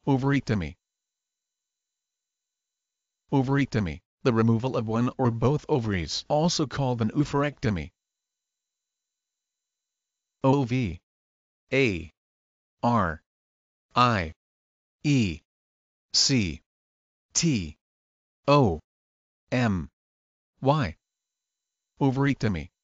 Ovariectomy. Ovariectomy, the removal of one or both ovaries, also called an oophorectomy. O-V A R I E C T O M Y. Ovariectomy.